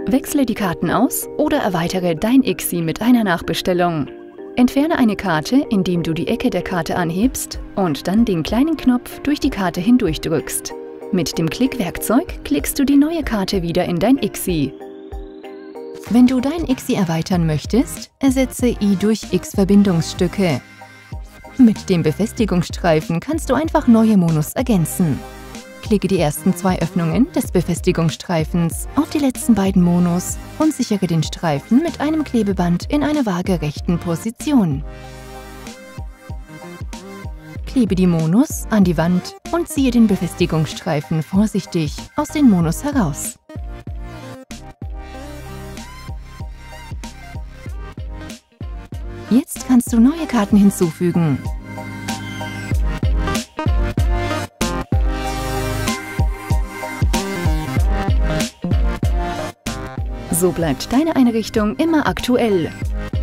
Wechsle die Karten aus oder erweitere dein ICSI mit einer Nachbestellung. Entferne eine Karte, indem du die Ecke der Karte anhebst und dann den kleinen Knopf durch die Karte hindurch drückst. Mit dem Klickwerkzeug klickst du die neue Karte wieder in dein ICSI. Wenn du dein ICSI erweitern möchtest, ersetze I durch X Verbindungsstücke. Mit dem Befestigungsstreifen kannst du einfach neue Monos ergänzen. Klicke die ersten 2 Öffnungen des Befestigungsstreifens auf die letzten beiden Monos und sichere den Streifen mit einem Klebeband in einer waagerechten Position. Klebe die Monos an die Wand und ziehe den Befestigungsstreifen vorsichtig aus den Monos heraus. Jetzt kannst du neue Karten hinzufügen. So bleibt deine Einrichtung immer aktuell.